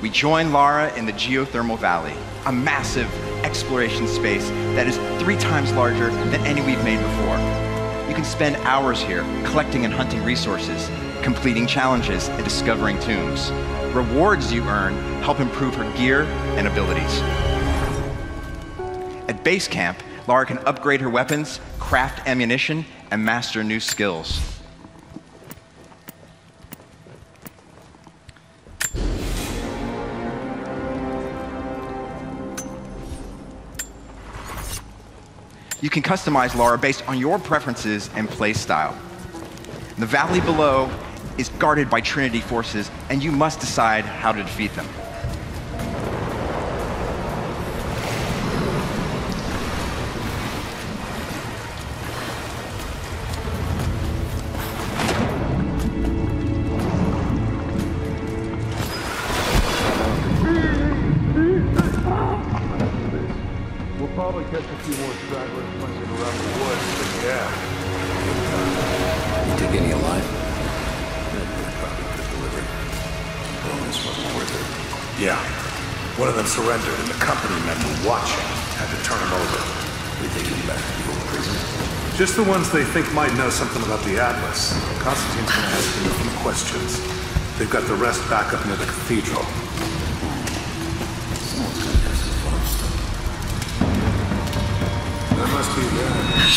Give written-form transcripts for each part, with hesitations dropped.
We join Lara in the Geothermal Valley, a massive exploration space that is 3 times larger than any we've made before. You can spend hours here collecting and hunting resources, completing challenges, and discovering tombs. Rewards you earn help improve her gear and abilities. At base camp, Lara can upgrade her weapons, craft ammunition, and master new skills. You can customize Lara based on your preferences and play style. The valley below is guarded by Trinity forces, and you must decide how to defeat them. Probably catch a few more stragglers punching around the woods, but yeah. You take any alive? Probably could have delivered. Well, this wasn't worth it. Yeah. One of them surrendered, and the company men were watching. Had to turn him over. They take him back to the old prison? Just the ones they think might know something about the Atlas. Constantine's gonna ask them a few questions. They've got the rest back up near the cathedral. Someone's gonna have some fun stuff. That must be them.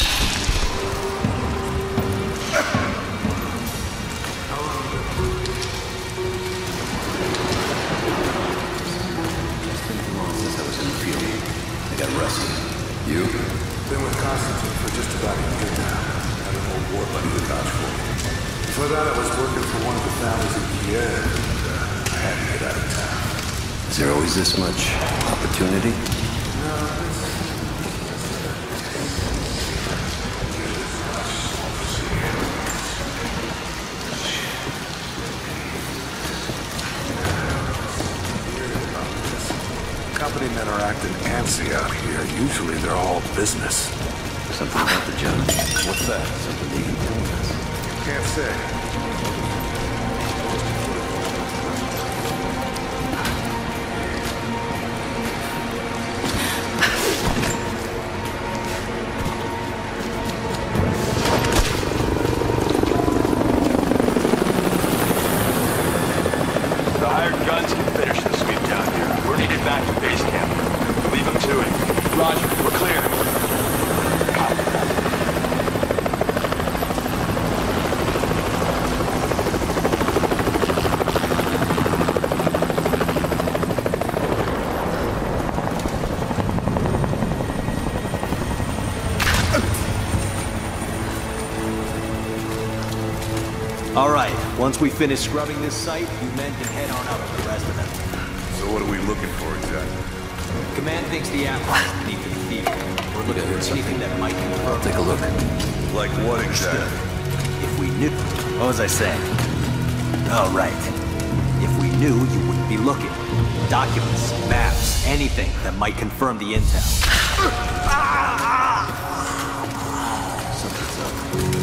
It's been too long since I was in the field. I got arrested. You? Been with Constantine for just about a year now. Had an old war buddy to vouch for me. Before that, I was working for one of the families in Kiev, and I had to get out of town. Is there always this much opportunity? Company men are acting antsy out here. Usually they're all business. Something about the job. What's that? Something you can tell us? Can't say. The hired guns can finish the sweep down here. We're needed back to base camp. Leave them to it. Roger, we're clear. All right, once we finish scrubbing this site, you men can head on up to the rest of them. So what are we looking for exactly? Command thinks the Atlas is beneath the cathedral. We're looking for anything that might confirm. Take a look. Like what exactly? If we knew... What was I saying? Oh, right. If we knew, you wouldn't be looking. Documents, maps, anything that might confirm the intel. Something's up.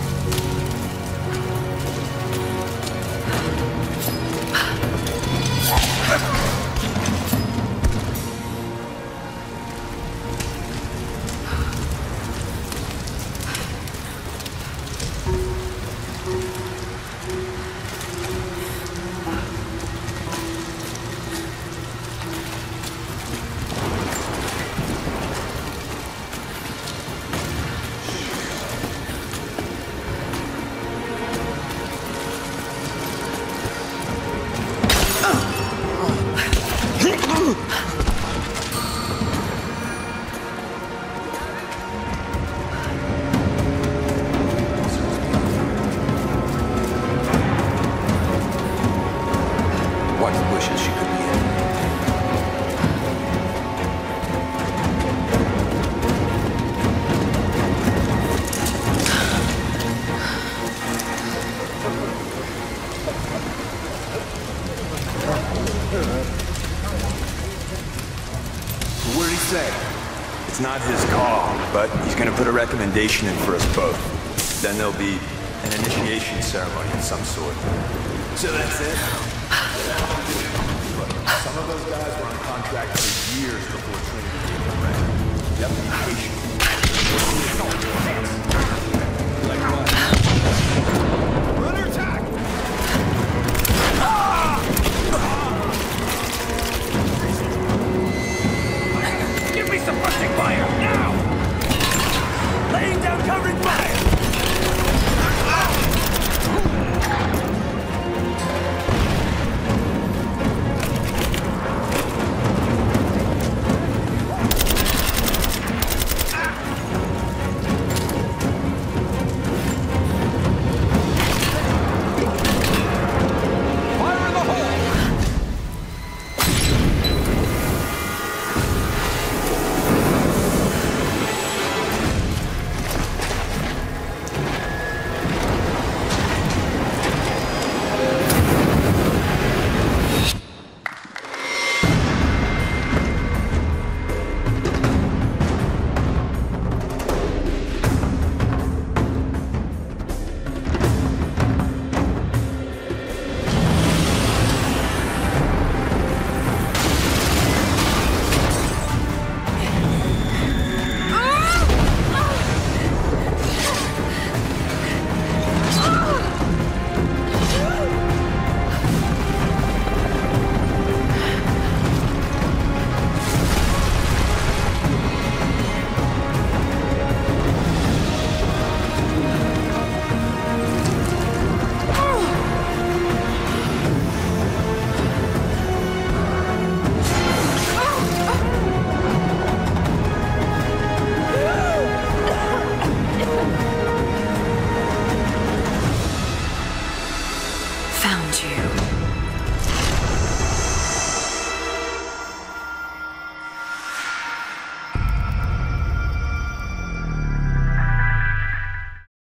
Watch the bushes, she could be in. What did he say? It's not his call, but he's gonna put a recommendation in for us both. Then there'll be an initiation ceremony of some sort. So that's it? actually years before Trinity came around. You have to be patient.